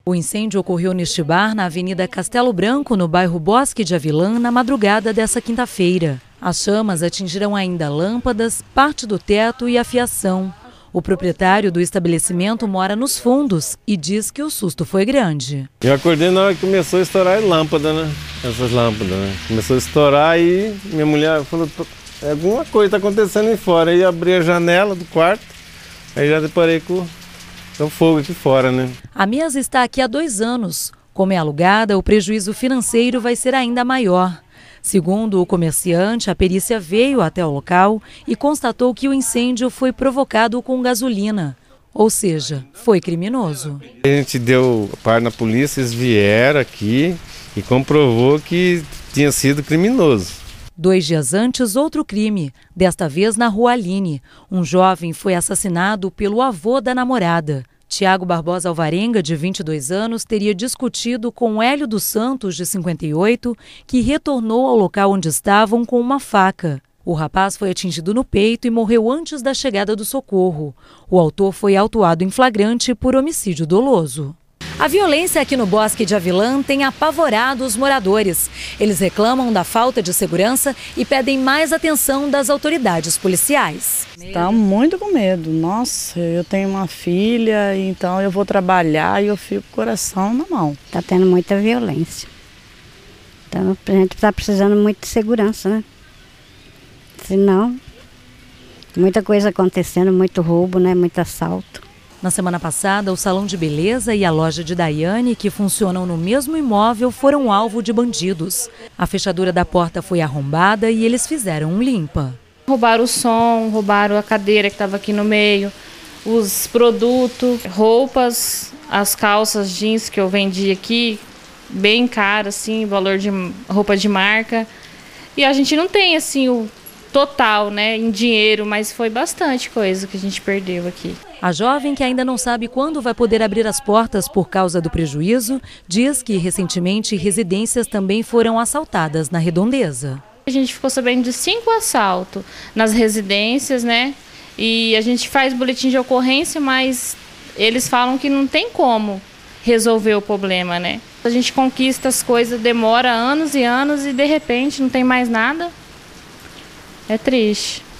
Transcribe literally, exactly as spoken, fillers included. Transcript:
O incêndio ocorreu neste bar na Avenida Castelo Branco, no bairro Bosque de Avilã, na madrugada dessa quinta-feira. As chamas atingiram ainda lâmpadas, parte do teto e a fiação. O proprietário do estabelecimento mora nos fundos e diz que o susto foi grande. Eu acordei na hora que começou a estourar a lâmpada, né? Essas lâmpadas, né? Começou a estourar e minha mulher falou, alguma coisa está acontecendo aí fora. Aí abri a janela do quarto, aí já deparei com o fogo aqui fora, né? A mesa está aqui há dois anos. Como é alugada, o prejuízo financeiro vai ser ainda maior. Segundo o comerciante, a perícia veio até o local e constatou que o incêndio foi provocado com gasolina, ou seja, foi criminoso. A gente deu par na polícia, eles vieram aqui e comprovou que tinha sido criminoso. Dois dias antes, outro crime, desta vez na Rua Aline. Um jovem foi assassinado pelo avô da namorada. Tiago Barbosa Alvarenga, de vinte e dois anos, teria discutido com Hélio dos Santos, de cinquenta e oito, que retornou ao local onde estavam com uma faca. O rapaz foi atingido no peito e morreu antes da chegada do socorro. O autor foi autuado em flagrante por homicídio doloso. A violência aqui no Bosque de Avilã tem apavorado os moradores. Eles reclamam da falta de segurança e pedem mais atenção das autoridades policiais. Está muito com medo. Nossa, eu tenho uma filha, então eu vou trabalhar e eu fico com o coração na mão. Está tendo muita violência. Então a gente está precisando muito de segurança, né? Senão, muita coisa acontecendo, muito roubo, né? Muito assalto. Na semana passada, o salão de beleza e a loja de Daiane, que funcionam no mesmo imóvel, foram alvo de bandidos. A fechadura da porta foi arrombada e eles fizeram um limpa. Roubaram o som, roubaram a cadeira que estava aqui no meio, os produtos, roupas, as calças jeans que eu vendi aqui, bem caras, assim, valor de roupa de marca. E a gente não tem, assim, o total, né, em dinheiro, mas foi bastante coisa que a gente perdeu aqui. A jovem, que ainda não sabe quando vai poder abrir as portas por causa do prejuízo, diz que recentemente residências também foram assaltadas na Redondeza. A gente ficou sabendo de cinco assaltos nas residências, né? E a gente faz boletim de ocorrência, mas eles falam que não tem como resolver o problema, né? A gente conquista as coisas, demora anos e anos e de repente não tem mais nada. É triste.